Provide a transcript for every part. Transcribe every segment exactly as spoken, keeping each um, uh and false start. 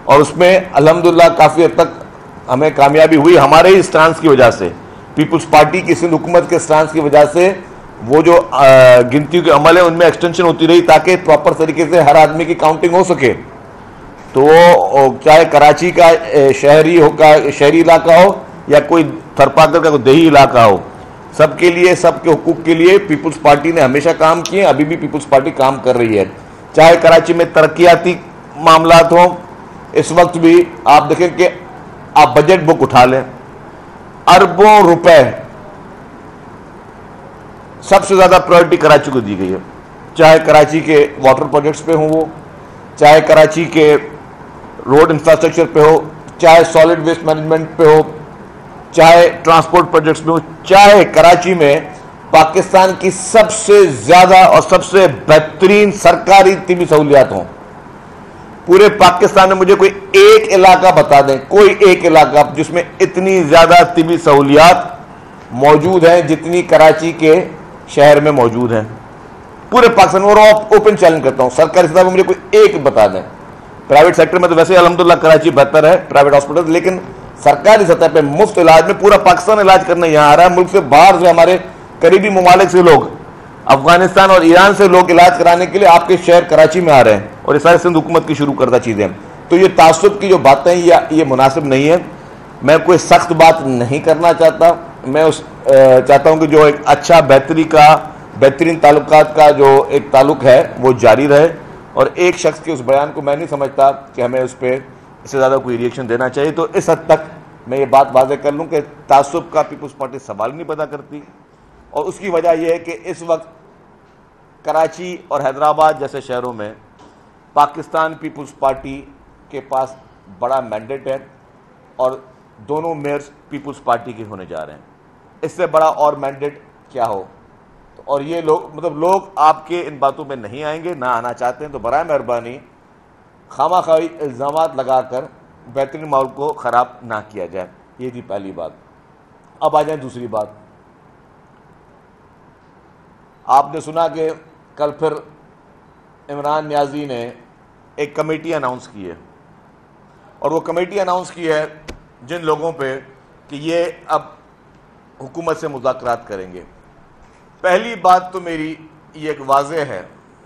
اور اس میں الحمدللہ کافی حد تک ہمیں کامیابی ہوئی ہمارے ہی سٹانس کی وجہ سے، پیپلز پارٹی کی سندھ حکومت کے سٹانس کی وجہ سے وہ جو گنتی کے عمل ہے ان میں ایکسٹینشن ہوتی رہی تاکہ پراپر طریقے سے ہر آدمی کی کاؤنٹنگ ہو سکے. تو وہ چاہے کراچی کا شہری ہو کا شہری علاقہ ہو یا کوئی تھرپاکر کا کوئی دیہی علاقہ ہو، سب کے لیے سب کے حقوق کے لیے پیپلز پارٹی نے ہمیشہ کام کیے، ابھی بھی پیپلز پارٹی کام کر رہی ہے. چاہے کراچی میں ترقیاتی معاملات ہوں، اس وقت بھی آپ دیکھیں کہ آپ بجٹ بک اٹھا لیں، اربوں روپے سب سے زیادہ پرائرٹی کراچی کو دی گئی ہے. چاہے کراچی کے واٹر پروجیکٹس پہ ہوں، وہ چاہے کراچی کے روڈ انفراسٹرکچر پہ ہو، چاہے سالڈ ویسٹ مینجمنٹ پہ ہو، چاہے ٹرانسپورٹ پروجیکٹس میں ہو، چاہے کراچی میں پاکستان کی سب سے زیادہ اور سب سے بہترین سرکاری طبی سہولیات ہوں. پورے پاکستان میں مجھے کوئی ایک علاقہ بتا دیں، کوئی ایک علاقہ جس میں اتنی زیادہ طبی سہولیات موجود ہیں جتنی کراچی کے شہر میں موجود ہیں. پورے پاکستان میں، اور اوپن چیلنج کرتا ہوں، سرکاری سطح میں مجھے کوئی ایک بتا دیں. پرائیویٹ سیکٹر میں تو ویسے الحمدللہ کراچی بہتر ہے، پرائیویٹ ہاسپٹل، لیکن سرکاری سطح پہ مفت علاج میں پورا پاکستان علاج کرنے یہاں آ رہا ہے. ملک سے باہر سے ہمارے قریبی ممالک سے لوگ، افغانستان اور ایران سے لوگ علاج کرانے کے لیے آپ کے شہر کراچی میں آ رہے ہیں، اور یہ سارے سندھ حکومت کی شروع کردہ چیزیں ہیں. تو یہ تعصب کی جو باتیں یہ مناسب نہیں ہے. میں کوئی سخت بات نہیں کرنا چاہتا، میں اس چاہتا ہوں کہ جو ایک اچھا بہتری کا بہترین تعلقات کا جو ایک تعلق ہے وہ جاری رہے. اور ایک شخص کے اس بیان کو میں نہیں سمجھتا کہ ہمیں اس پہ اس سے زیادہ کوئی ریئیکشن دینا چاہیے. تو اس حد تک میں یہ بات واضح کر لوں کہ تعصب کا پیپلز پارٹی سوال نہیں پیدا کرتی، اور اس کی وجہ یہ ہے کہ اس وقت کراچی اور حیدرآباد جیسے شہروں میں پاکستان پیپلز پارٹی کے پاس بڑا مینڈیٹ ہے، اور دونوں میئرز پیپلز پارٹی کے ہونے جا رہے ہیں. اس سے بڑا اور مینڈیٹ کیا ہو؟ اور یہ لوگ مطلب لوگ آپ کے ان باتوں میں نہیں آئیں گے، نہ آنا چاہتے ہیں. تو برائے مہربانی خواہ خواہی الزامات لگا کر بہترین ماحول کو خراب نہ کیا جائے. یہ تھی پہلی بات. اب آ جائیں دوسری بات. آپ نے سنا کہ کل پھر عمران نیازی نے ایک کمیٹی اناؤنس کی ہے، اور وہ کمیٹی اناؤنس کی ہے جن لوگوں پہ کہ یہ اب حکومت سے مذاکرات کریں گے. پہلی بات تو میری یہ ایک واضح ہے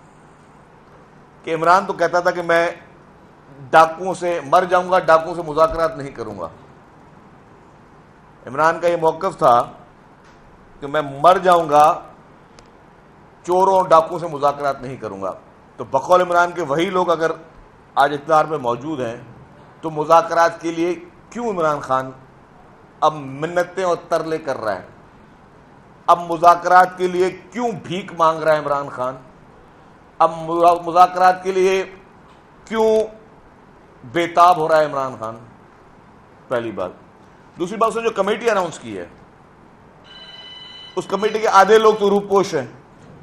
کہ عمران تو کہتا تھا کہ میں ڈاکوؤں سے مر جاؤں گا، ڈاکوؤں سے مذاکرات نہیں کروں گا. عمران کا یہ موقف تھا کہ میں مر جاؤں گا، چوروں ڈاکوؤں سے مذاکرات نہیں کروں گا. تو بقول عمران کے وہی لوگ اگر آج اقتدار میں موجود ہیں تو مذاکرات کے لیے کیوں عمران خان اب منتیں اور ترلے کر رہا ہے؟ اب مذاکرات کے لیے کیوں بھیک مانگ رہا ہے عمران خان؟ اب مذاکرات کے لیے کیوں بےتاب ہو رہا ہے عمران خان؟ پہلی بات. دوسری بات، اس نے جو کمیٹی اناؤنس کی ہے اس کمیٹی کے آدھے لوگ تو روپوش ہیں،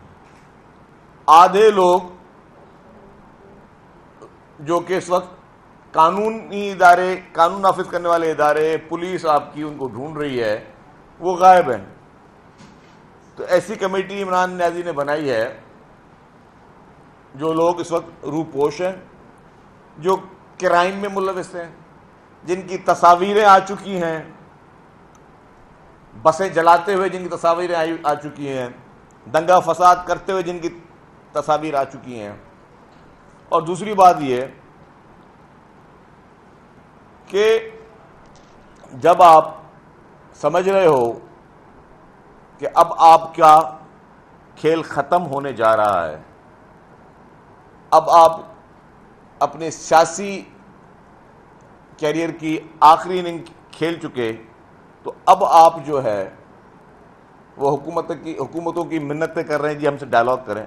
آدھے لوگ جو کہ اس وقت قانونی ادارے، قانون نافذ کرنے والے ادارے، پولیس آپ کی ان کو ڈھونڈ رہی ہے، وہ غائب ہیں. تو ایسی کمیٹی عمران نیازی نے بنائی ہے جو لوگ اس وقت روپوش ہیں، جو کرائم میں ملوث ہیں، جن کی تصاویریں آ چکی ہیں، بسیں جلاتے ہوئے جن کی تصاویریں آ چکی ہیں، دنگا فساد کرتے ہوئے جن کی تصاویر آ چکی ہیں. اور دوسری بات یہ کہ جب آپ سمجھ رہے ہو کہ اب آپ کا کھیل ختم ہونے جا رہا ہے، اب آپ اپنے سیاسی کیریئر کی آخری اننگ کھیل چکے، تو اب آپ جو ہے وہ حکومت کی حکومتوں کی منتیں کر رہے ہیں جی ہم سے ڈائلاگ کریں.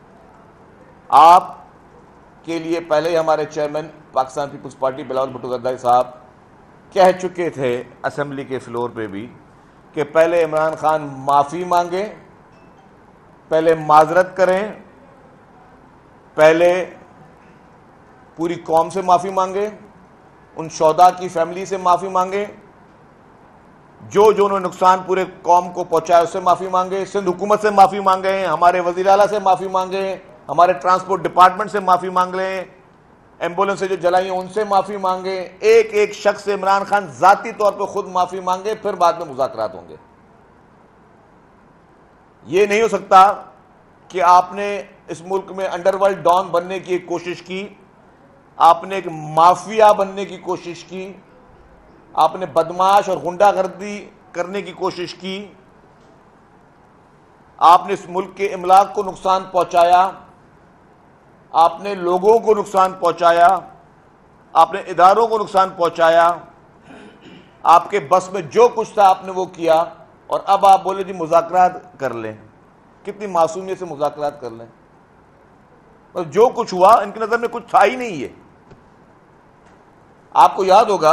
آپ کے لیے پہلے ہی ہمارے چیئرمین پاکستان پیپلز پارٹی بلاول بھٹو زرداری صاحب کہہ چکے تھے اسمبلی کے فلور پہ بھی کہ پہلے عمران خان معافی مانگیں، پہلے معذرت کریں، پہلے پوری قوم سے معافی مانگیں، ان شہداء کی فیملی سے معافی مانگیں، جو جو انہوں نے نقصان پورے قوم کو پہنچایا اس سے معافی مانگیں، سندھ حکومت سے معافی مانگیں، ہمارے وزیر اعلیٰ سے معافی مانگیں، ہمارے ٹرانسپورٹ ڈپارٹمنٹ سے معافی مانگ لیں، ایمبولینس جو جلائی ان سے معافی مانگے، ایک ایک شخص سے عمران خان ذاتی طور پہ خود معافی مانگے، پھر بعد میں مذاکرات ہوں گے۔ یہ نہیں ہو سکتا کہ آپ نے اس ملک میں انڈر ورلڈ ڈان بننے کی ایک کوشش کی، آپ نے ایک مافیا بننے کی کوشش کی، آپ نے بدماش اور غنڈہ گردی کرنے کی کوشش کی، آپ نے اس ملک کے املاک کو نقصان پہنچایا، آپ نے لوگوں کو نقصان پہنچایا، آپ نے اداروں کو نقصان پہنچایا، آپ کے بس میں جو کچھ تھا آپ نے وہ کیا، اور اب آپ بولے جی مذاکرات کر لیں۔ کتنی معصومیت سے مذاکرات کر لیں؟ اور جو کچھ ہوا ان کی نظر میں کچھ تھا ہی نہیں ہے۔ آپ کو یاد ہوگا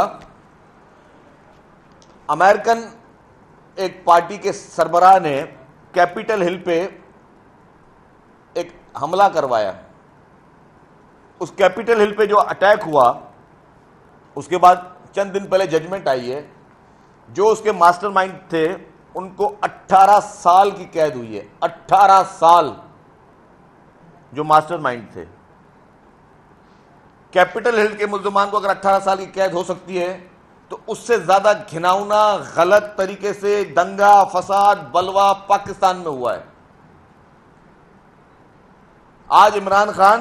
امریکن ایک پارٹی کے سربراہ نے کیپٹل ہل پہ ایک حملہ کروایا۔ اس کیپٹل ہل پہ جو اٹیک ہوا، اس کے بعد چند دن پہلے ججمنٹ آئی ہے، جو اس کے ماسٹر مائنڈ تھے ان کو اٹھارہ سال کی قید ہوئی ہے۔ اٹھارہ سال جو ماسٹر مائنڈ تھے۔ کیپٹل ہل کے ملزمان کو اگر اٹھارہ سال کی قید ہو سکتی ہے تو اس سے زیادہ گھناؤنا غلط طریقے سے دنگا فساد بلوا پاکستان میں ہوا ہے۔ آج عمران خان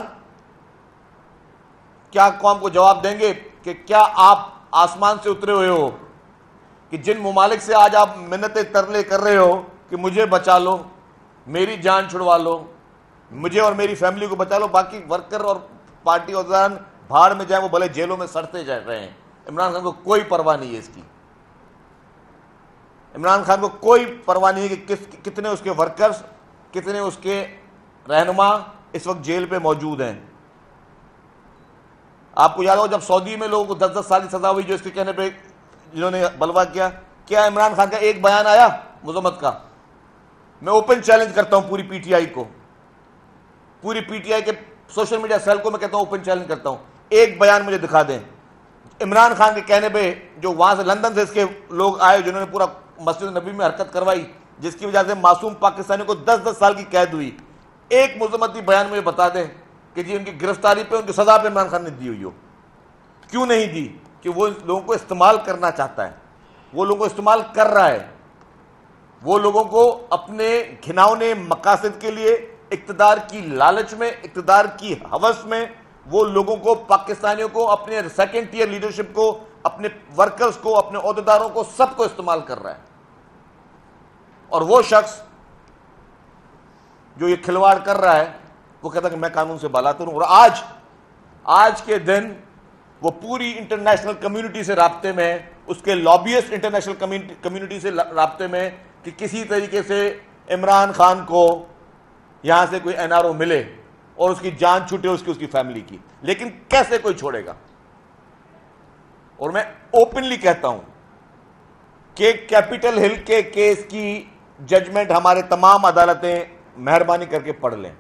کیا قوم کو جواب دیں گے کہ کیا آپ آسمان سے اترے ہوئے ہو کہ جن ممالک سے آج آپ منتیں ترلے کر رہے ہو کہ مجھے بچا لو، میری جان چھڑوا لو، مجھے اور میری فیملی کو بچا لو، باقی ورکر اور پارٹی عہدیدار بھاڑ میں جائیں، وہ بھلے جیلوں میں سڑتے جا رہے ہیں۔ عمران خان کو کوئی پرواہ نہیں ہے اس کی۔ عمران خان کو کوئی پرواہ نہیں ہے کہ کس کتنے اس کے ورکرز، کتنے اس کے رہنما اس وقت جیل پہ موجود ہیں۔ آپ کو یاد ہو جب سعودی میں لوگوں کو دس دس سال کی سزا ہوئی جو اس کے کہنے پہ جنہوں نے بلوا کیا، کیا عمران خان کا ایک بیان آیا مذمت کا؟ میں اوپن چیلنج کرتا ہوں پوری پی ٹی آئی کو، پوری پی ٹی آئی کے سوشل میڈیا سیل کو میں کہتا ہوں اوپن چیلنج کرتا ہوں، ایک بیان مجھے دکھا دیں عمران خان کے کہنے پہ جو وہاں سے لندن سے اس کے لوگ آئے جنہوں نے پورا مسجد نبی میں حرکت کروائی جس کی وجہ سے معصوم پاکستانیوں کو دس دس سال کی قید ہوئی، ایک مذمتی بیان مجھے بتا دیں کہ جی ان کی گرفتاری پہ ان کی سزا پہ عمران خان نے دی ہوئی ہو۔ کیوں نہیں دی؟ کہ وہ لوگوں کو استعمال کرنا چاہتا ہے، وہ لوگوں کو استعمال کر رہا ہے، وہ لوگوں کو اپنے گھناؤنے مقاصد کے لیے اقتدار کی لالچ میں، اقتدار کی ہوس میں، وہ لوگوں کو پاکستانیوں کو اپنے سیکنڈ ٹیئر لیڈرشپ کو، اپنے ورکرز کو، اپنے عہدیداروں کو، سب کو استعمال کر رہا ہے۔ اور وہ شخص جو یہ کھلواڑ کر رہا ہے وہ کہتا ہے کہ میں قانون سے بالاتر ہوں، اور آج آج کے دن وہ پوری انٹرنیشنل کمیونٹی سے رابطے میں، اس کے لابیسٹ انٹرنیشنل کمیونٹی سے رابطے میں کہ کسی طریقے سے عمران خان کو یہاں سے کوئی این آر او ملے اور اس کی جان چھوٹے اس کی اس کی فیملی کی، لیکن کیسے کوئی چھوڑے گا؟ اور میں اوپنلی کہتا ہوں کہ کیپٹل ہل کے کیس کی ججمنٹ ہمارے تمام عدالتیں مہربانی کر کے پڑھ لیں،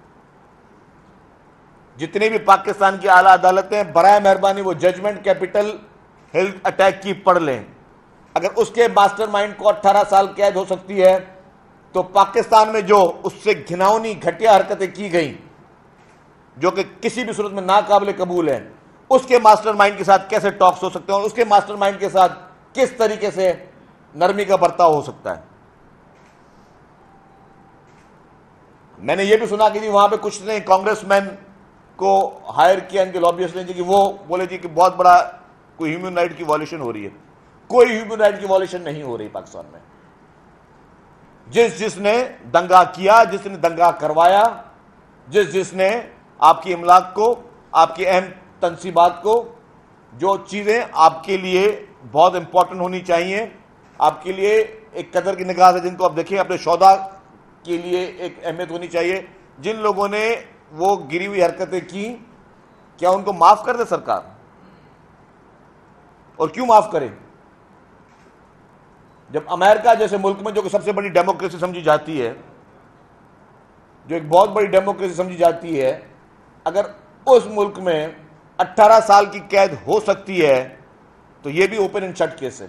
جتنی بھی پاکستان کی اعلیٰ عدالتیں برائے مہربانی وہ ججمنٹ کیپٹل ہل اٹیک کی پڑھ لیں۔ اگر اس کے ماسٹر مائنڈ کو اٹھارہ سال قید ہو سکتی ہے تو پاکستان میں جو اس سے گھناؤنی گھٹیا حرکتیں کی گئیں جو کہ کسی بھی صورت میں ناقابل قبول ہیں، اس کے ماسٹر مائنڈ کے ساتھ کیسے ٹاکس ہو سکتے ہیں اور اس کے ماسٹر مائنڈ کے ساتھ کس طریقے سے نرمی کا برتاؤ ہو سکتا ہے۔ میں نے یہ بھی سنا کہ جی وہاں پہ کچھ نے کانگریس مین کو ہائر کیا ان کے لابیسٹ نے، جی کہ وہ بولے جی کہ بہت بڑا کوئی ہیومن رائٹ کی وائلیشن ہو رہی ہے۔ کوئی ہیومن رائٹ کی وائلیشن نہیں ہو رہی پاکستان میں۔ جس جس نے دنگا کیا، جس نے دنگا کروایا، جس جس نے آپ کی املاک کو، آپ کی اہم تنصیبات کو، جو چیزیں آپ کے لیے بہت امپورٹنٹ ہونی چاہیے، آپ کے لیے ایک قدر کی نگاہ سے جن کو آپ دیکھیں، اپنے شہداء کے لیے ایک اہمیت ہونی چاہیے، جن لوگوں نے وہ گری ہوئی حرکتیں کی، کیا ان کو معاف کر دے سرکار؟ اور کیوں معاف کرے؟ جب امریکہ جیسے ملک میں جو کہ سب سے بڑی ڈیموکریسی سمجھی جاتی ہے، جو ایک بہت بڑی ڈیموکریسی سمجھی جاتی ہے، اگر اس ملک میں اٹھارہ سال کی قید ہو سکتی ہے تو یہ بھی اوپن اینڈ شٹ کیس ہے۔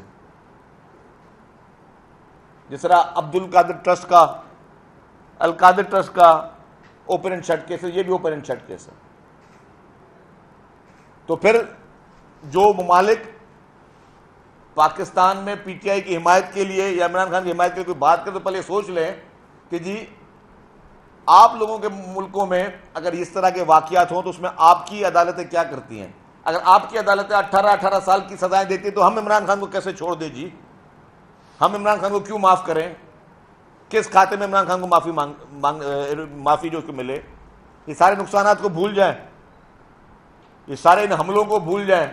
جس طرح عبد القادر ٹرسٹ کا، القادر ٹرسٹ کا اوپن اینڈ شٹ کیس ہے، یہ بھی اوپن اینڈ شٹ کیس ہے۔ تو پھر جو ممالک پاکستان میں پی ٹی آئی کی حمایت کے لیے یا عمران خان کی حمایت کے لیے کوئی بات کرے تو پہلے سوچ لیں کہ جی آپ لوگوں کے ملکوں میں اگر اس طرح کے واقعات ہوں تو اس میں آپ کی عدالتیں کیا کرتی ہیں؟ اگر آپ کی عدالتیں اٹھارہ اٹھارہ سال کی سزائیں دیتی ہیں تو ہم عمران خان کو کیسے چھوڑ دیں جی؟ ہم عمران خان کو کیوں معاف کریں؟ کس کھاتے میں عمران خان کو معافی مانگ معافی جو اس کو ملے؟ یہ سارے نقصانات کو بھول جائیں، یہ سارے ان حملوں کو بھول جائیں.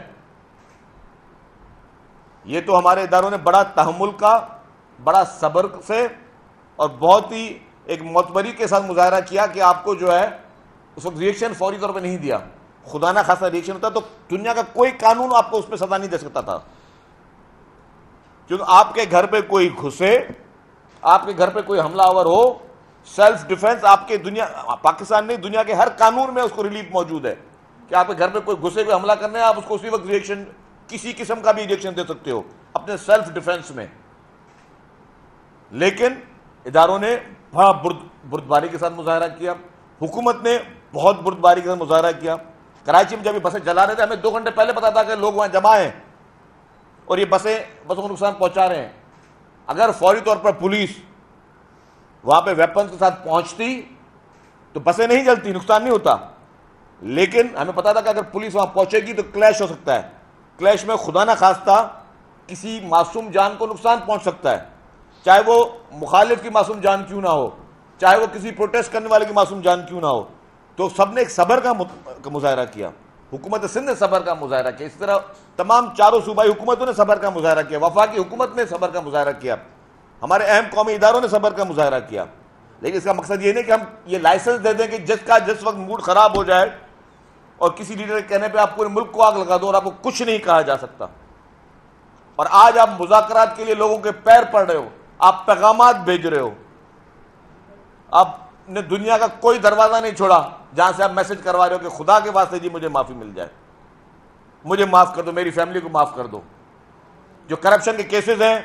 یہ تو ہمارے اداروں نے بڑا تحمل کا، بڑا صبر سے اور بہت ہی ایک معتبری کے ساتھ مظاہرہ کیا کہ آپ کو جو ہے اس وقت ریئیکشن فوری طور پہ نہیں دیا. خدا نہ خاصا ریئیکشن ہوتا تو دنیا کا کوئی قانون آپ کو اس پہ سزا نہیں دے سکتا تھا. کیونکہ آپ کے گھر پہ کوئی گھسے، آپ کے گھر پہ کوئی حملہ آور ہو، سیلف ڈیفenس آپ کے دنیا پاکستان نہیں دنیا کے ہر قانون میں اس کو ریلیف موجود ہے کہ آپ کے گھر پہ کوئی گھسے کوئی حملہ کرنا ہے آپ اس کو اسی وقت ریئیکشن کسی قسم کا بھی ریئیکشن دے سکتے ہو اپنے سیلف ڈیفنس میں. لیکن اداروں نے بڑا بردباری کے ساتھ مظاہرہ کیا، حکومت نے بہت بردباری کے ساتھ مظاہرہ کیا. کراچی میں جب یہ بسیں چلا رہے تھے ہمیں دو گھنٹے پہلے پتا تھا کہ لوگ وہاں جمع ہیں اور یہ بسیں بسوں کو نقصان پہنچا رہے ہیں. اگر فوری طور پر پولیس وہاں پہ ویپنز کے ساتھ پہنچتی تو بسیں نہیں جلتی، نقصان نہیں ہوتا. لیکن ہمیں پتا تھا کہ اگر پولیس وہاں پہنچے گی تو کلیش ہو سکتا ہے. کلیش میں خدا نہ خواستہ کسی معصوم جان کو نقصان پہنچ سکتا ہے، چاہے وہ مخالف کی معصوم جان کیوں نہ ہو، چاہے وہ کسی پروٹیسٹ کرنے والے کی معصوم جان کیوں نہ ہو. تو سب نے ایک صبر کا مظاہرہ کیا. حکومت سندھ نے صبر کا مظاہرہ کیا، اس طرح تمام چاروں صوبائی حکومتوں نے صبر کا مظاہرہ کیا، وفاقی حکومت نے صبر کا مظاہرہ کیا، ہمارے اہم قومی اداروں نے صبر کا مظاہرہ کیا. لیکن اس کا مقصد یہ نہیں کہ ہم یہ لائسنس دے دیں کہ جس کا جس وقت موڈ خراب ہو جائے اور کسی لیڈر کے کہنے پہ آپ پورے ملک کو آگ لگا دو اور آپ کو کچھ نہیں کہا جا سکتا. اور آج آپ مذاکرات کے لیے لوگوں کے پیر پڑ رہے ہو، آپ پیغامات بھیج رہے ہو، آپ نے دنیا کا کوئی دروازہ نہیں چھوڑا جہاں سے آپ میسج کروا رہے ہو کہ خدا کے واسطے جی مجھے معافی مل جائے، مجھے معاف کر دو، میری فیملی کو معاف کر دو. جو کرپشن کے کیسز ہیں،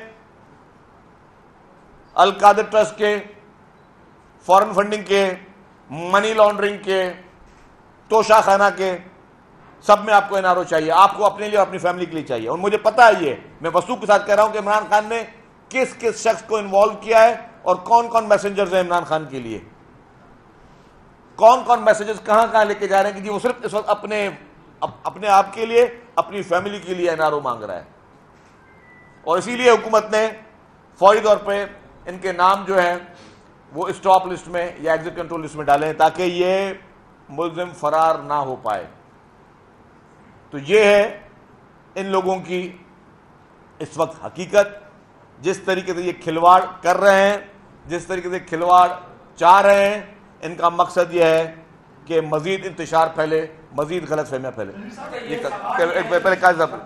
القادر ٹرسٹ کے، فورن فنڈنگ کے، منی لانڈرنگ کے، توشہ خانہ کے، سب میں آپ کو این آر او چاہیے، آپ کو اپنے لیے اور اپنی فیملی کے لیے چاہیے. اور مجھے پتا ہے، یہ میں وثوق کے ساتھ کہہ رہا ہوں کہ عمران خان نے کس کس شخص کو انوالو کیا ہے اور کون کون میسنجرز ہیں عمران خان کے لیے، کون کون میسیجز کہاں کہاں لے کے جا رہے ہیں کہ جی وہ صرف اس وقت اپنے اپنے آپ کے لیے، اپنی فیملی کے لیے این آر او مانگ رہا ہے. اور اسی لیے حکومت نے فوری طور پہ ان کے نام جو ہیں وہ اسٹاپ لسٹ میں یا ایگزٹ کنٹرول لسٹ میں ڈالیں تاکہ یہ ملزم فرار نہ ہو پائے. تو یہ ہے ان لوگوں کی اس وقت حقیقت. جس طریقے سے یہ کھلواڑ کر رہے ہیں، جس طریقے سے کھلواڑ چاہ رہے ہیں، ان کا مقصد یہ ہے کہ مزید انتشار پھیلے، مزید غلط فہمیاں پھیلے. یہ پہلے کہا صاحب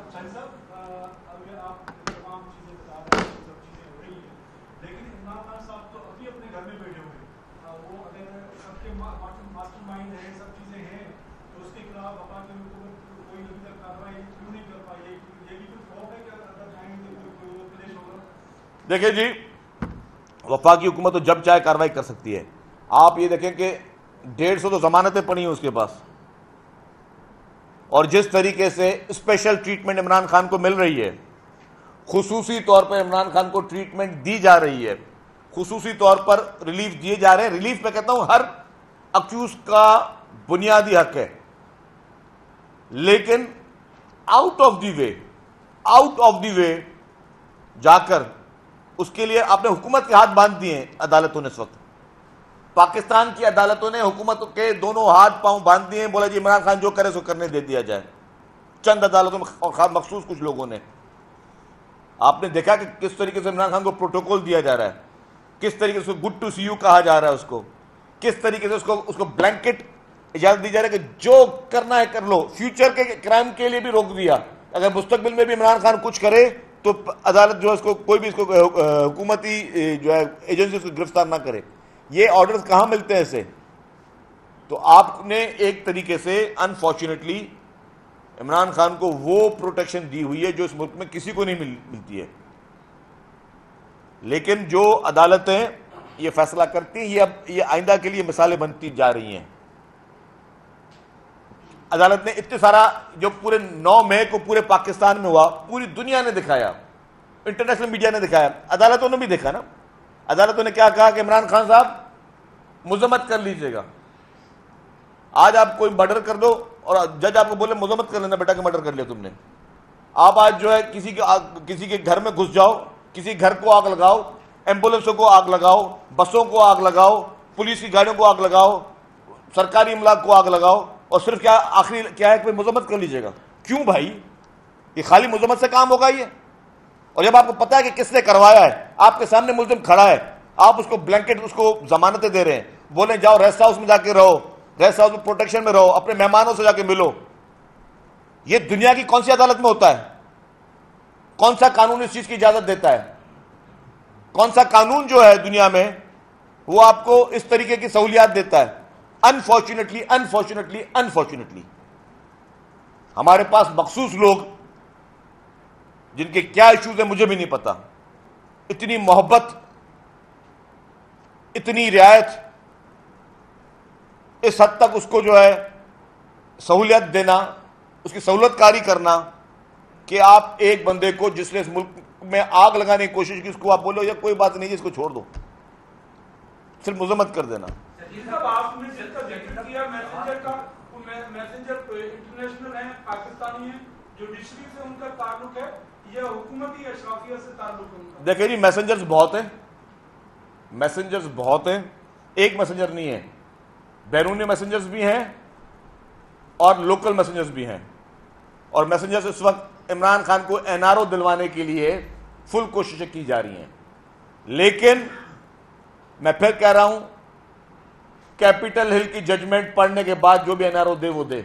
دیکھیں جی، وفاقی حکومت تو جب چاہے کارروائی کر سکتی ہے. آپ یہ دیکھیں کہ ڈیڑھ سو تو ضمانتیں پڑی ہیں اس کے پاس، اور جس طریقے سے اسپیشل ٹریٹمنٹ عمران خان کو مل رہی ہے، خصوصی طور پر عمران خان کو ٹریٹمنٹ دی جا رہی ہے، خصوصی طور پر ریلیف دیے جا رہے ہیں. ریلیف میں کہتا ہوں ہر اکیوز کا بنیادی حق ہے، لیکن out of the way out of the way جا کر اس کے لیے آپ نے حکومت کے ہاتھ باندھ دیے ہیں عدالتوں نے. اس وقت پاکستان کی عدالتوں نے حکومت کے دونوں ہاتھ پاؤں باندھ دیے ہیں، بولا جی عمران خان جو کرے سو کرنے دے دیا جائے. چند عدالتوں میں اور خاص مخصوص کچھ لوگوں نے. آپ نے دیکھا کہ کس طریقے سے عمران خان کو پروٹوکول دیا جا رہا ہے، کس طریقے سے گڈ ٹو سی یو کہا جا رہا ہے، اس کو کس طریقے سے اس کو اس کو بلینکٹ اجازت دی جا رہی ہے کہ جو کرنا ہے کر لو. فیوچر کے کرائم کے لیے بھی روک دیا، اگر مستقبل میں بھی عمران خان کچھ کرے تو عدالت جو ہے اس کو کوئی بھی اس کو حکومتی جو ہے ایجنسی اس کو گرفتار نہ کرے. یہ آرڈرز کہاں ملتے ہیں اسے؟ تو آپ نے ایک طریقے سے انفارچونیٹلی عمران خان کو وہ پروٹیکشن دی ہوئی ہے جو اس ملک میں کسی کو نہیں ملتی ہے. لیکن جو عدالتیں یہ فیصلہ کرتی ہیں، یہ اب یہ آئندہ کے لیے مثالیں بنتی جا رہی ہیں. عدالت نے اتنے سارا جو پورے نو مئی کو پورے پاکستان میں ہوا، پوری دنیا نے دکھایا، انٹرنیشنل میڈیا نے دکھایا، عدالتوں نے بھی دیکھا نا. عدالتوں نے کیا کہا کہ عمران خان صاحب مذمت کر لیجئے گا. آج آپ کوئی مرڈر کر دو اور جج آپ کو بولے مذمت کر لینا بیٹا کہ مرڈر کر لیا تم نے. آپ آج جو ہے کسی کے کسی کے گھر میں گھس جاؤ، کسی گھر کو آگ لگاؤ، ایمبولینسوں کو آگ لگاؤ، بسوں کو آگ لگاؤ، پولیس کی گاڑیوں کو آگ لگاؤ، سرکاری املاک کو آگ لگاؤ، اور صرف کیا آخری کیا ہے کہ مذمت کر لیجئے گا. کیوں بھائی؟ یہ خالی مذمت سے کام ہوگا یہ؟ اور جب آپ کو پتا ہے کہ کس نے کروایا ہے، آپ کے سامنے ملزم کھڑا ہے، آپ اس کو بلینکٹ اس کو ضمانتیں دے رہے ہیں، بولیں جاؤ ریسٹ ہاؤس میں جا کے رہو، ریسٹ ہاؤس میں پروٹیکشن میں رہو، اپنے مہمانوں سے جا کے ملو. یہ دنیا کی کون سی عدالت میں ہوتا ہے؟ کون سا قانون اس چیز کی اجازت دیتا ہے؟ کون سا قانون جو ہے دنیا میں وہ آپ کو اس طریقے کی سہولیات دیتا ہے؟ انفارچونیٹلی انفارچونیٹلی انفارچونیٹلی ہمارے پاس مخصوص لوگ جن کے کیا ایشوز ہیں مجھے بھی نہیں پتا، اتنی محبت، اتنی رعایت، اس حد تک اس کو جو ہے سہولیت دینا، اس کی سہولت کاری کرنا کہ آپ ایک بندے کو جس نے اس ملک میں آگ لگانے کی کوشش کی اس کو آپ بولو یا کوئی بات نہیں، اس کو چھوڑ دو، صرف مذمت کر دینا. آپ نے جس کا ذکر کیا میسنجر کا، وہ میسنجر انٹرنیشنل ہیں، پاکستانی ہیں، جوڈیشری سے ان کا تعلق ہے یا حکومتی اشرافیہ سے تعلق ہے ان کا؟ دیکھیں جی میسنجرز بہت ہیں، میسنجرز بہت ہیں، ایک میسنجر نہیں ہے، بیرونی میسنجرز بھی ہیں اور لوکل میسنجرز بھی ہیں. اور میسنجرز اس وقت عمران خان کو این آر او دلوانے کے لیے فل کوششیں کی جا رہی ہیں. لیکن میں پھر کہہ رہا ہوں کیپٹل ہل کی ججمنٹ پڑھنے کے بعد جو بھی این آر او دے وہ دے،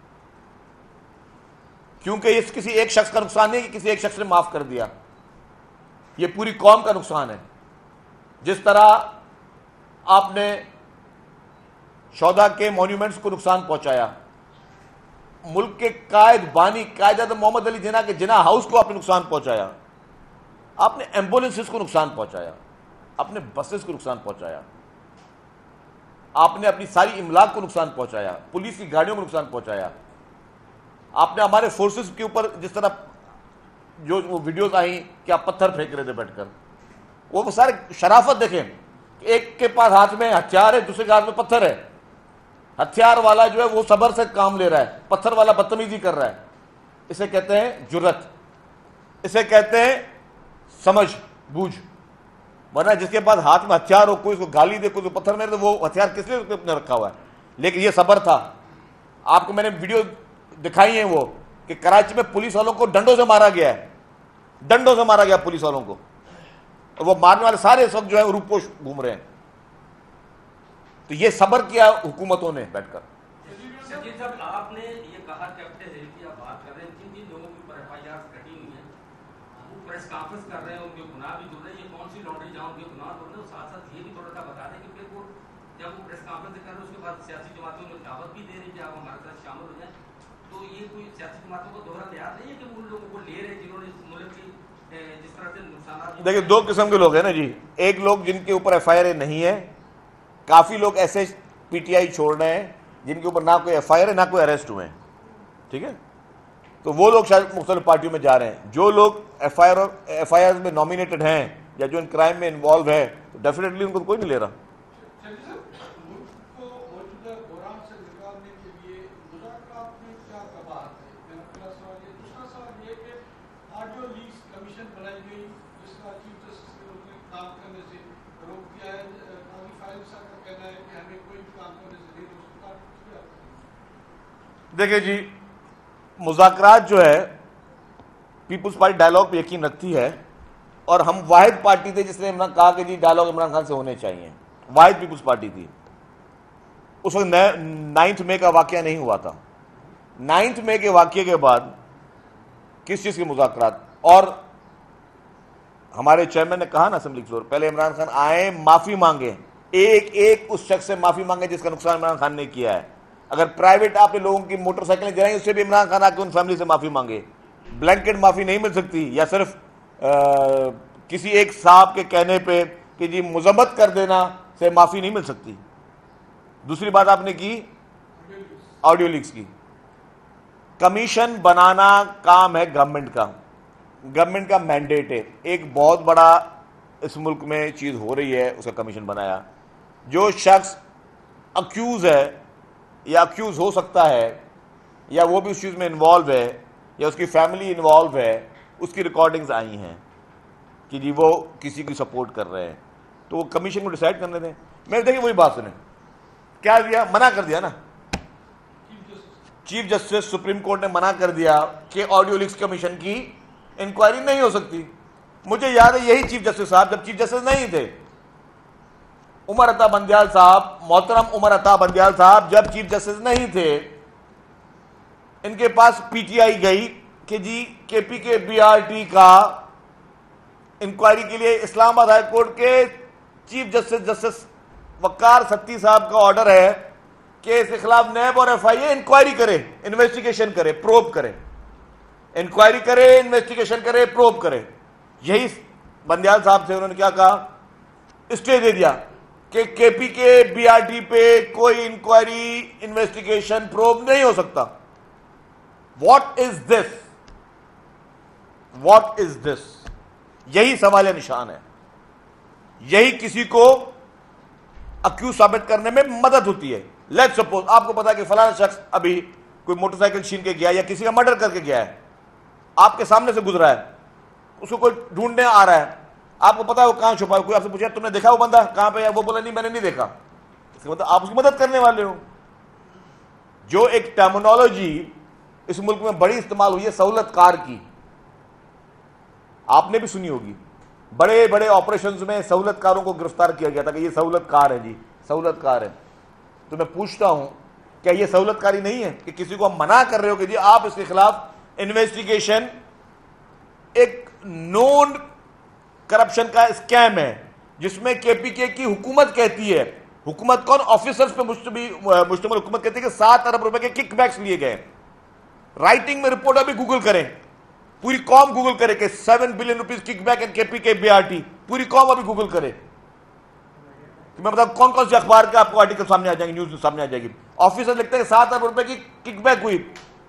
کیونکہ یہ کسی ایک شخص کا نقصان نہیں کہ کسی ایک شخص نے معاف کر دیا، یہ پوری قوم کا نقصان ہے. جس طرح آپ نے شہداء کے مونیومنٹس کو نقصان پہنچایا، ملک کے قائد بانی قائد اعظم محمد علی جناح کے جناح ہاؤس کو آپ نے نقصان پہنچایا، آپ نے ایمبولینسز کو نقصان پہنچایا، آپ نے بسز کو نقصان پہنچایا، آپ نے اپنی ساری املاک کو نقصان پہنچایا، پولیس کی گاڑیوں کو نقصان پہنچایا. آپ نے ہمارے فورسز کے اوپر جس طرح جو وہ ویڈیوز آئیں کہ آپ پتھر پھینک رہے تھے بیٹھ کر، وہ سارے شرافت دیکھیں، ایک کے پاس ہاتھ میں ہتھیار ہے، دوسرے کے ہاتھ میں پتھر ہے. ہتھیار والا جو ہے وہ صبر سے کام لے رہا ہے، پتھر والا بدتمیزی کر رہا ہے. اسے کہتے ہیں جرت، اسے کہتے ہیں سمجھ بوجھ. ورنہ جس کے پاس ہاتھ میں ہتھیار ہو، کوئی اس کو گالی دے، کوئی پتھر مارے، تو وہ ہتھیار کس لیے اس نے رکھا ہوا ہے؟ لیکن یہ صبر تھا. آپ کو میں نے ویڈیو دکھائی ہیں وہ کہ کراچی میں پولیس والوں کو ڈنڈوں سے مارا گیا ہے، ڈنڈوں سے مارا گیا پولیس والوں کو، اور وہ مارنے والے سارے اس وقت جو ہے روپوش گھوم رہے ہیں. تو یہ صبر کیا حکومتوں نے بیٹھ کر. شکیل صاحب آپ نے یہ کہا کیپٹل ہل کی آپ بات کر رہے ہیں، جن جن لوگوں کے اوپر ایف آئی آر کٹی ہوئی ہیں وہ پریس کانفرنس کر رہے ہیں، ان کے گناہ بھی جڑ رہے ہیں، یہ کون سی لانڈری جہاں ان کے گناہ جڑ رہے ہیں. ساتھ ساتھ یہ بھی تھوڑا سا بتا دیں کہ پھر وہ جب وہ پریس کانفرنس کر رہے ہیں اس کے بعد سیاسی جماعتوں میں دعوت بھی دے رہی کہ آپ ہمارے ساتھ شامل ہو جائیں، تو یہ کوئی سیاسی جماعتوں کو دوہرا تیار نہیں ہے کہ ان لوگوں کو لے رہے ہیں جنہوں نے اس ملک کی جس طرح سے نقصانات؟ دیکھیں دو قسم کے لوگ ہیں نا جی، ایک لوگ جن کے اوپر ایف آئی آر نہیں ہے، کافی لوگ ایسے پی ٹی آئی چھوڑ رہے ہیں جن کے اوپر نہ کوئی ایف آئی آر ہے نہ کوئی اریسٹ ہوئے ہیں، ٹھیک ہے، تو وہ لوگ شاید مختلف پارٹیوں میں جا رہے ہیں. جو لوگ F I R F I R میں نامینیٹڈ ہیں یا جو ان کرائم میں انوالو ہے تو ڈیفینیٹلی ان کو کوئی نہیں لے رہا. دیکھیں جی مذاکرات جو ہے پیپلز پارٹی ڈائلاگ پہ یقین رکھتی ہے، اور ہم واحد پارٹی تھے جس نے کہا کہ جی ڈائلاگ عمران خان سے ہونے چاہیے، واحد پیپلز پارٹی تھی. اس وقت نائنتھ مئی کا واقعہ نہیں ہوا تھا. نائنتھ مئی کے واقعے کے بعد کس چیز کے مذاکرات؟ اور ہمارے چیئرمین نے کہا نا اسمبلی فلور، پہلے عمران خان آئے، معافی مانگے، ایک ایک اس شخص سے معافی مانگے جس کا نقصان عمران خان نے کیا ہے. اگر پرائیویٹ آپ نے لوگوں کی موٹر سائیکلیں جلائیں اس سے بھی عمران خان آ کے ان فیملی سے معافی مانگے. بلینکٹ معافی نہیں مل سکتی، یا صرف کسی ایک صاحب کے کہنے پہ کہ جی مذمت کر دینا سے معافی نہیں مل سکتی. دوسری بات آپ نے کی آڈیو لیکس کی. کمیشن بنانا کام ہے گورنمنٹ کا، گورنمنٹ کا مینڈیٹ ہے. ایک بہت بڑا اس ملک میں چیز ہو رہی ہے، اس کا کمیشن بنایا. جو شخص اکیوز ہے یا اکیوز ہو سکتا ہے یا وہ بھی اس چیز میں انوالو ہے یا اس کی فیملی انوالو ہے، اس کی ریکارڈنگز آئی ہیں کہ جی وہ کسی کی سپورٹ کر رہے ہیں، تو وہ کمیشن کو ڈیسائیڈ کرنے دیں. میں دیکھیں وہی بات سنیں، کیا دیا؟ منع کر دیا نا. چیف جسٹس سپریم کورٹ نے منع کر دیا کہ آڈیو لیکس کمیشن کی انکوائری نہیں ہو سکتی. مجھے یاد ہے یہی چیف جسٹس صاحب جب چیف جسٹس نہیں تھے، عمر عطا بندیال صاحب، محترم عمر عطا بندیال صاحب جب چیف جسٹس نہیں تھے، ان کے پاس پی ٹی آئی گئی کہ جی کے پی کے بی آر ٹی کا انکوائری کے لیے اسلام آباد ہائی کورٹ کے chief justice justice Waqar Seth صاحب کا آرڈر ہے کہ اس کے خلاف نیب اور ایف آئی اے انکوائری کرے، انویسٹیگیشن کرے، پروب کرے، انکوائری کرے، انویسٹیگیشن کرے، پروب کرے. یہی بندیال صاحب سے انہوں نے کیا کہا؟ اسٹے دے دیا کہ کے پی کے بی آر ٹی پہ کوئی انکوائری، انویسٹیگیشن، پروب نہیں ہو سکتا. What is this? What is this? یہی سوال نشان ہے. یہی کسی کو اکیوز ثابت کرنے میں مدد ہوتی ہے. لیٹ سپوز آپ کو پتا کہ فلاں شخص ابھی کوئی موٹر سائیکل چھین کے گیا یا کسی کا مرڈر کر کے گیا ہے، آپ کے سامنے سے گزرا ہے، اس کو کوئی ڈھونڈنے آ رہا ہے، آپ کو پتا ہے وہ کہاں چھپا ہے، کوئی آپ سے پوچھا تم نے دیکھا وہ بندہ کہاں پہ ہے، وہ بولا نہیں میں نے نہیں دیکھا، اس کا مطلب آپ اس کی مدد کرنے والے ہو. جو ایک ٹرمینالوجی اس ملک میں بڑی استعمال ہوئی ہے سہولت کار کی، آپ نے بھی سنی ہوگی. بڑے بڑے آپریشنز میں سہولت کاروں کو گرفتار کیا گیا تھا کہ یہ سہولت کار ہے، جی سہولت کار ہے. تو میں پوچھتا ہوں کیا یہ سہولت کاری نہیں ہے کہ کسی کو ہم منع کر رہے ہو کہ جی آپ اس کے خلاف انویسٹیگیشن، ایک نون کرپشن کا اسکیم ہے جس میں کے پی کے کی حکومت کہتی ہے، حکومت کون؟ آفیسرز پہ مشتمل حکومت کہتی ہے کہ سات ارب روپے کے کک بیکس لیے گئے. رائٹنگ میں رپورٹ ابھی گوگل کریں، پوری قوم گوگل کرے کہ seven billion rupees kickback and کے پی کے بی آر ٹی، پوری قوم ابھی گوگل کرے. میں بتاؤں کون کون سے اخبار کے آپ کو آرٹیکل سامنے آ جائیں گے، نیوز سامنے آ جائے گی. آفیسر لکھتے ہیں سات ارب روپے کی کک بیک ہوئی.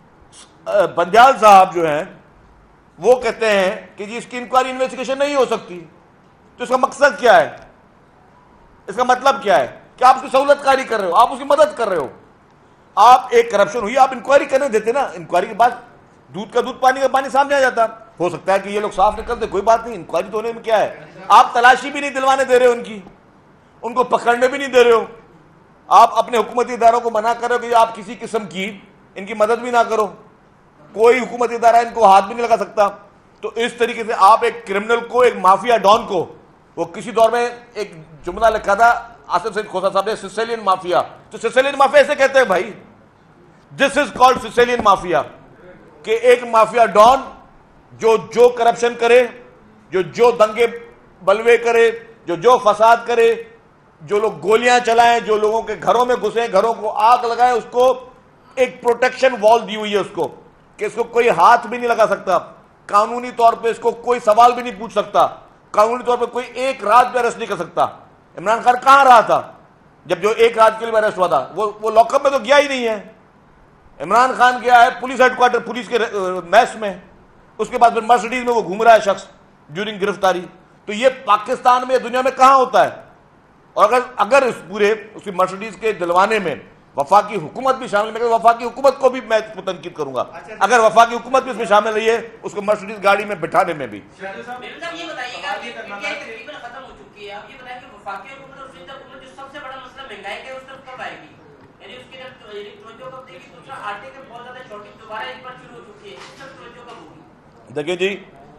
بندیال صاحب جو ہیں وہ کہتے ہیں کہ جی اس کی انکوائری انویسٹیگیشن نہیں ہو سکتی. تو اس کا مقصد کیا ہے؟ اس کا مطلب کیا ہے؟ کہ آپ اس کی سہولت کاری کر رہے ہو، آپ اس کی مدد کر رہے ہو. آپ ایک کرپشن ہوئی، آپ انکوائری کرنے دیتے نا، انکوائری کے بعد دودھ کا دودھ پانی کا پانی سامنے آ جاتا. ہو سکتا ہے کہ یہ لوگ صاف نکلتے، کوئی بات نہیں، انکوائری تو ہونے میں کیا ہے. آپ تلاشی بھی نہیں دلوانے دے رہے ہو ان کی، ان کو پکڑنے بھی نہیں دے رہے ہو. آپ اپنے حکومتی اداروں کو منع کر رہے ہو کہ آپ کسی قسم کی ان کی مدد بھی نہ کرو، کوئی حکومتی ادارہ ان کو ہاتھ بھی نہیں لگا سکتا. تو اس طریقے سے آپ ایک کرمنل کو، ایک مافیا ڈان کو، وہ کسی دور میں ایک جملہ لکھا تھا آصف سعید کھوسا صاحب نے، سیسیلین مافیا. تو سیسیلین مافیا ایسے کہتے ہیں بھائی، دس از کالڈ سیسیلین مافیا، کہ ایک مافیا ڈان جو جو کرپشن کرے، جو جو دنگے بلوے کرے، جو جو فساد کرے، جو لوگ گولیاں چلائیں، جو لوگوں کے گھروں میں گھسیں، گھروں کو آگ لگائیں، اس کو ایک پروٹیکشن وال دی ہوئی ہے اس کو کہ اس کو کوئی ہاتھ بھی نہیں لگا سکتا، قانونی طور پہ اس کو کوئی سوال بھی نہیں پوچھ سکتا، قانونی طور پہ کوئی ایک رات بھی اریسٹ نہیں کر سکتا. عمران خان کہاں رہا تھا جب جو ایک رات کے لیے اریسٹ ہوا تھا؟ وہ وہ لاک اپ میں تو گیا ہی نہیں ہے. عمران خان گیا ہے پولیس ہیڈ کوارٹر، پولیس کے میس میں، اس کے بعد پھر مرسڈیز میں وہ گھوم رہا ہے شخص ڈیورنگ گرفتاری. تو یہ پاکستان میں، دنیا میں کہاں ہوتا ہے؟ اور اگر اگر اس پورے اس کی مرسڈیز کے دلوانے میں وفاقی حکومت بھی شامل ہے، وفاقی حکومت کو بھی میں اس کو تنقید کروں گا. اگر وفاقی حکومت بھی اس میں شامل رہی ہے، اس کو مرسڈیز گاڑی میں بٹھانے میں بھی. یہ بتائیے گا کہ تقریباً ختم ہو چکی ہے، آپ یہ بتائیں کہ وفاقی حکومت اور صوبائی حکومت جو سب سے بڑا مسئلہ مہنگائی کا ہے، اس طرف کب آئے گی؟ یعنی اس کی جب توجہ کب دے گی؟ دوسرا آٹے کے بہت زیادہ شارٹیج دوبارہ ایک بار شروع ہو چکی ہے، اس طرف توجہ کب ہوگی؟ دیکھیں جی،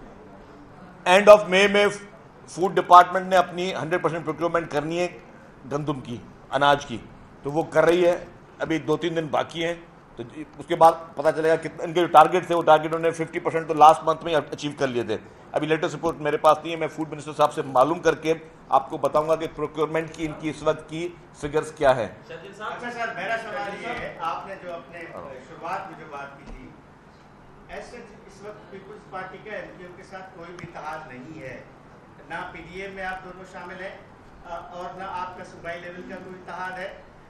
اینڈ آف مئی میں فوڈ ڈپارٹمنٹ نے اپنی ہنڈریڈ پرسینٹ پروکیورمنٹ کرنی ہے گندم کی، اناج کی، تو وہ کر رہی ہے. ابھی دو تین دن باقی ہیں، تو اس کے بعد پتہ چلے گا کہ ان کے جو ٹارگیٹ تھے وہ ٹارگیٹ انہوں نے ففٹی پرسینٹ تو لاسٹ منتھ میں اچیو کر لیے تھے. ابھی لیٹسٹ رپورٹ میرے پاس نہیں ہے، میں فوڈ منسٹر صاحب سے معلوم کر کے آپ کو بتاؤں گا کہ پروکیورمنٹ کی ان کی اس وقت کی فگرز کیا ہے. اچھا سر، میرا سوال یہ ہے، آپ نے جو اپنے شروعات میں جو بات کی تھی، ایسے اس وقت پیپلز پارٹی کا ایم کیو کے ساتھ کوئی بھی اتحاد نہیں ہے، نہ پی ڈی اے میں آپ دونوں شامل ہیں اور نہ آپ کا صوبائی لیول کا کوئی اتحاد ہے.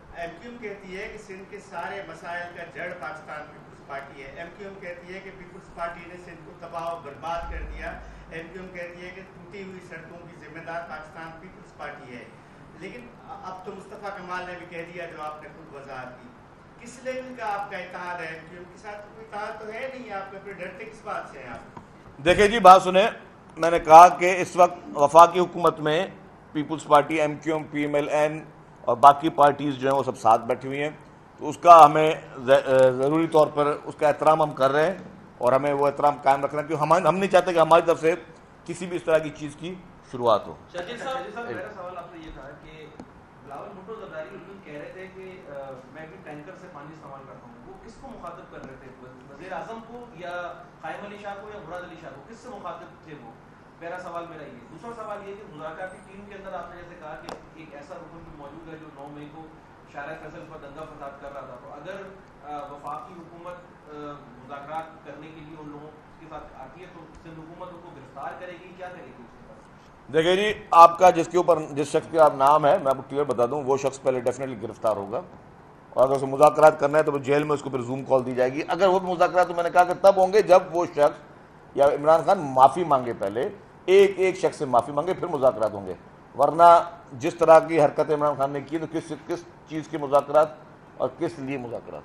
एम क्यू एम कहती है कि सिंध के सारे मसाइल का जड़ पाकिस्तान पीपल्स पार्टी है। एम क्यू एम कहती है कि पीपल्स पार्टी ने सिंध को तबाह और बर्बाद कर दिया। एम क्यू एम कहती है कि टूटी हुई सड़कों की जिम्मेदार पाकिस्तान पीपल्स पार्टी है। लेकिन अब तो मुस्तफ़ा कमाल ने भी कह दिया जो आपने खुद वजाहत की। किस लेवल का आपका इत्तेहाद है एम क्यू एम के साथ? कोई इत्तेहाद तो है नहीं आपका, फिर डरते किस बात से हैं आप? देखिए जी, बात सुने, मैंने कहा कि इस वक्त वफाकी हुकूमत में Peoples Party, M Q M, P M L N और बाकी पार्टीज़ जो हैं वो सब साथ बैठी हुई हैं, तो उसका हमें ज़रूरी तौर पर उसका एहतराम हम कर रहे हैं और हमें वो एहतराम कायम रखना, क्योंकि हम हम नहीं चाहते कि हमारी तरफ से किसी भी इस तरह की चीज़ की शुरुआत हो। शकील साहब, मेरा सवाल आपसे ये था कि बिलावल भुट्टो ज़रदारी उस दिन कह रहे थे कि मैं भी टैंकर से पानी इस्तेमाल करता हूँ, वो किसको मुखातिब कर रहे थे? वज़ीर आज़म को या क़ायम अली शाह को या मुराद अली शाह को? किससे मुखातिब थे वो? पहला सवाल मेरा ये। दूसरा सवाल ये कि मुज़ाकराती टीम के अंदर आपने जैसे कहा कि एक ऐसा रुकन भी मौजूद है जो नौ मई को शारा फैसल पर दंगा फसाद कर रहा था, तो अगर वफाकी हुकूमत मुज़ाकरात करने के लिए उन लोगों के साथ आती है तो सिंध हुकूमत उनको गिरफ्तार करेगी, क्या करेगी उसके बाद? देखिए जी, आपका जिसके ऊपर जिस शख्स का नाम है, मैं आपको क्लियर बता दूं, वो शख्स पहले डेफिनेटली गिरफ्तार होगा और अगर उसे मुज़ाकरात करना है तो वो जेल में उसको फिर जूम कॉल दी जाएगी। अगर वो मुज़ाकरात, तो मैंने कहा कि तब होंगे जब वो शख्स या इमरान खान माफ़ी मांगे, पहले एक एक शख्स से माफ़ी मांगे, फिर मुज़ाकरात होंगे। वरना जिस तरह की हरकत इमरान खान ने की, तो किस किस चीज़ के मुज़ाकरात और किस लिए मुज़ाकरात?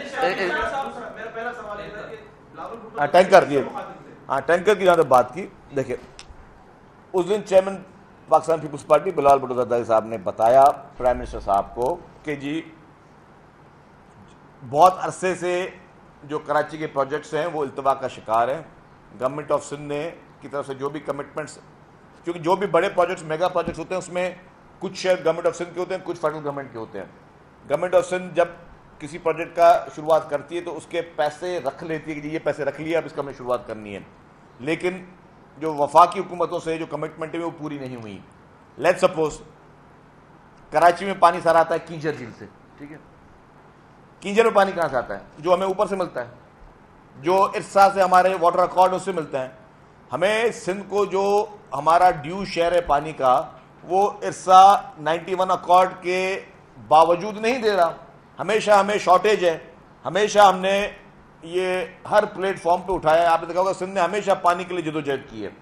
हाँ, टैंकर दिए, हाँ टैंकर की जहाँ तक बात की, देखिए उस दिन chairman Pakistan Peoples Party Bilawal Bhutto Zardari साहब ने बताया प्राइम मिनिस्टर साहब को कि जी बहुत अरसे से जो कराची के प्रोजेक्ट्स हैं वो इल्तवा का शिकार हैं। गवर्नमेंट ऑफ सिंध ने की तरफ से जो भी कमिटमेंट्स, क्योंकि जो भी बड़े प्रोजेक्ट्स, मेगा प्रोजेक्ट्स होते हैं, उसमें कुछ शेयर गवर्नमेंट ऑफ सिंध के होते हैं, कुछ फेडरल गवर्नमेंट के होते हैं। गवर्नमेंट ऑफ सिंध जब किसी प्रोजेक्ट का शुरुआत करती है तो उसके पैसे रख लेती है कि ये पैसे रख लिए, अब इसका हमें शुरुआत करनी है। लेकिन जो वफाकी हुकूमतों से जो कमिटमेंट है वो पूरी नहीं हुई। लेट्स सपोज कराची में पानी सारा आता है कींजर झील से, ठीक है? कींजर में पानी कहाँ से आता है? जो हमें ऊपर से मिलता है, जो इरसा से हमारे वाटर अकॉर्ड उससे मिलता है। हमें सिंध को जो हमारा ड्यू शेयर है पानी का, वो इरसा इक्यानवे अकॉर्ड के बावजूद नहीं दे रहा। हमेशा हमें शॉर्टेज है, हमेशा हमने ये हर प्लेटफॉर्म पे उठाया है। आपने देखा होगा सिंध ने हमेशा पानी के लिए जदोजहद की है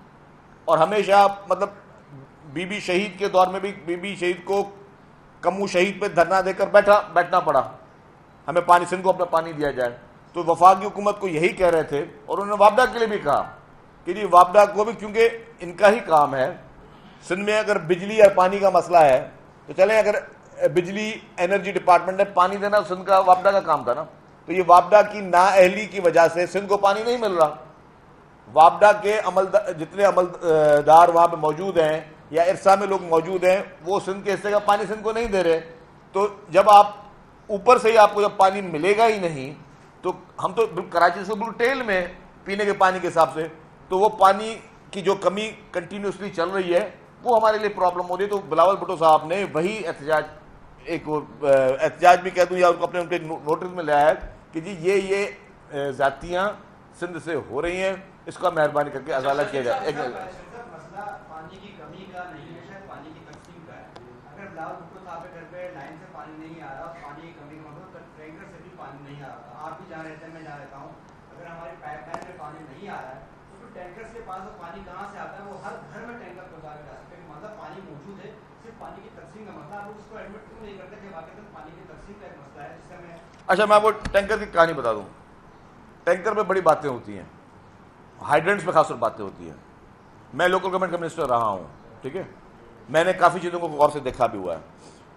और हमेशा, मतलब बीबी शहीद के दौर में भी बीबी शहीद को कमू शहीद पे धरना देकर बैठा बैठना पड़ा, हमें पानी, सिंध को अपना पानी दिया जाए। तो वफाकी हुकूमत को यही कह रहे थे और उन्होंने वापडा के लिए भी कहा कि जी वापडा को भी, क्योंकि इनका ही काम है। सिंध में अगर बिजली या पानी का मसला है तो चले, अगर बिजली एनर्जी डिपार्टमेंट ने पानी देना, सिंध का वापडा का काम था ना। तो ये वापडा की नाअहली की वजह से सिंध को पानी नहीं मिल रहा। वापडा के अमलदार, जितने अमलदार वहाँ पे मौजूद हैं या इरसा में लोग मौजूद हैं, वो सिंध के हिस्से का पानी सिंध को नहीं दे रहे। तो जब आप ऊपर से ही आपको जब पानी मिलेगा ही नहीं, तो हम तो कराची से बिल्कुल टेल में पीने के पानी के हिसाब से, तो वो पानी की जो कमी कंटिन्यूसली चल रही है वो हमारे लिए प्रॉब्लम हो रही है। तो बिलावल भुट्टो साहब ने वही एहतजाज, एक एहतजाज भी कह दूँ या उनको अपने उनके नोटिस में लाया है कि जी ये ये ज़ातियाँ सिंध से हो रही हैं, इसका मेहरबानी करके अजाला किया जाए। मसला पानी की कमी का नहीं है, शायद पानी की तकसीम का है। अगर बिलावल भुट्टो साहब के घर पे लाइन से पानी नहीं आ रहा, पानी की कमी का मतलब टैंकर से भी पानी नहीं आ रहा, आप भी जहाँ रहते हैं, मैं जहाँ रहता हूँ, अगर हमारी पाइपलाइन में पानी नहीं आ रहा है तो फिर टैंकर्स के पास पानी कहाँ से आता है? वो हर घर में टैंकर पहुँचा के जा सकते हैं। मतलब पानी मौजूद है, सिर्फ पानी की तकसीम का मसला। आप उसको एडमिट क्यों नहीं करते कि वाकई पानी की तकसीम का एक मसला है जिससे हमें। अच्छा, मैं आपको टैंकर की कहानी बता दूं। टैंकर में बड़ी बातें होती हैं, हाइड्रेंट्स में खासतौर बातें होती हैं। मैं लोकल गवर्नमेंट का मिनिस्टर रहा हूं, ठीक है? मैंने काफ़ी चीज़ों को गौर से देखा भी हुआ है।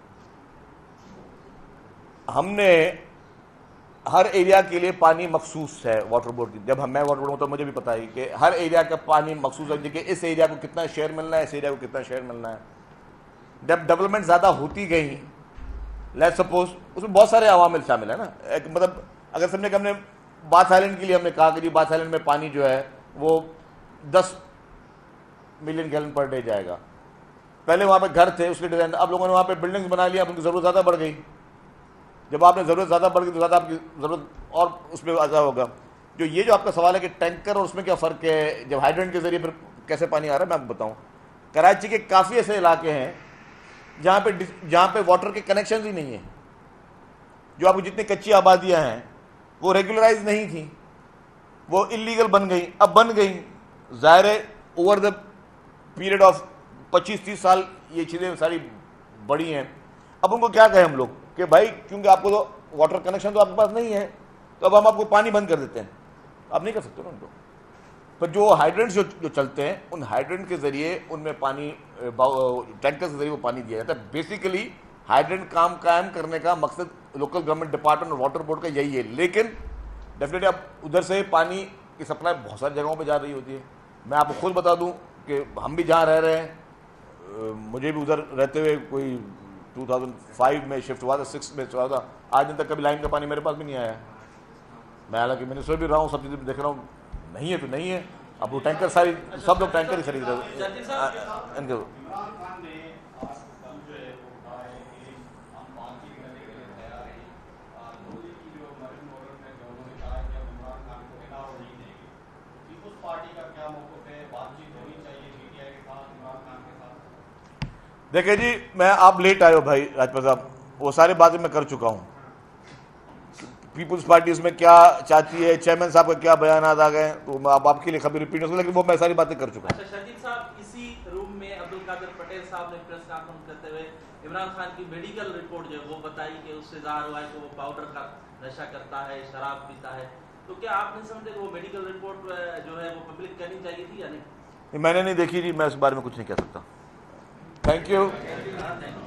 हमने हर एरिया के लिए पानी मखसूस है वाटर बोर्ड की। जब हम मैं वाटर बोर्ड में, तो मुझे भी पता है कि हर एरिया का पानी मखसूस है, कि इस एरिया को कितना शेयर मिलना है, इस एरिया को कितना शेयर मिलना है। जब डेवलपमेंट ज़्यादा होती गई, लेट्स सपोज, उसमें बहुत सारे अवामिल शामिल है ना। एक मतलब अगर समझे कि हमने बाथ आइलैंड के लिए हमने कहा कि जी बाथ आइलैंड में पानी जो है वो दस मिलियन गैलन पर डे जाएगा। पहले वहाँ पे घर थे, उसके डिजाइन, अब लोगों ने वहाँ पे बिल्डिंग्स बना लिया, अब उनकी ज़रूरत ज़्यादा बढ़ गई। जब आपने ज़रूरत ज़्यादा बढ़ गई तो ज़्यादा आपकी ज़रूरत और उसमें ज़्यादा होगा। जो ये जो आपका सवाल है कि टैंकर और उसमें क्या फ़र्क है, जब हाइड्रेंट के ज़रिए फिर कैसे पानी आ रहा है, मैं आपको बताऊँ। कराची के काफ़ी ऐसे इलाके हैं جہاں پہ جہاں پہ واٹر کے کنیکشنز ہی نہیں ہیں. جو آپ کو جتنی کچی آبادیاں ہیں وہ ریگولرائز نہیں تھیں, وہ انلیگل بن گئیں, اب بن گئیں. ظاہر ہے اوور دا پیریڈ آف پچیس تیس سال یہ چیزیں ساری بڑی ہیں. اب ان کو کیا کہیں ہم لوگ کہ بھائی کیونکہ آپ کو تو واٹر کنیکشن تو آپ کے پاس نہیں ہے تو اب ہم آپ کو پانی بند کر دیتے ہیں. آپ نہیں کر سکتے نا ان کو. پر جو ہائیڈرنٹس جو جو چلتے ہیں ان ہائیڈرنٹ کے ذریعے ان میں پانی ٹینکر کے ذریعے وہ پانی دیا جاتا ہے. بیسیکلی ہائیڈرنٹ کام قائم کرنے کا مقصد لوکل گورنمنٹ ڈپارٹمنٹ اور واٹر بورڈ کا یہی ہے. لیکن ڈیفینیٹلی اب ادھر سے پانی کی سپلائی بہت ساری جگہوں پہ جا رہی ہوتی ہے. میں آپ کو خود بتا دوں کہ ہم بھی جہاں رہ رہے ہیں, مجھے بھی ادھر رہتے ہوئے کوئی ٹو تھاؤزینڈ فائیو میں شفٹ ہوا تھا, سکس میں ہوا تھا, آج دن تک کبھی لائن کا پانی میرے پاس بھی نہیں آیا. میں حالانکہ میں نے سو بھی رہا ہوں, سب چیزیں دیکھ رہا ہوں, نہیں ہے تو نہیں ہے. اب وہ ٹینکر ساری سب لوگ ٹینکر ہی خرید رہے ہیں. دیکھیں جی, میں آپ لیٹ آئے ہو بھائی راجپال صاحب, وہ سارے باتیں میں کر چکا ہوں. پیپلز پارٹی اس میں کیا چاہتی ہے, چیئرمین صاحب کا کیا بیانات آ گئے, تو میں اب آپ کے لیے خبر ریپیٹ ہوں, لیکن وہ میں ساری باتیں کر چکا ہوں. اچھا شاکر صاحب, اسی روم میں عبدالقادر پٹیل صاحب نے پریس کانفرنس کرتے ہوئے عمران خان کی میڈیکل رپورٹ جو ہے وہ بتائی کہ اس سے ظاہر ہوا ہے کہ وہ پاؤڈر کا نشہ کرتا ہے, شراب پیتا ہے. تو کیا آپ نہیں سمجھتے کہ وہ میڈیکل رپورٹ جو ہے وہ پبلک کرنی چاہیے تھی یا نہیں؟ میں نے نہیں دیکھی جی, میں اس بارے میں کچھ نہیں کہہ سکتا. Thank you.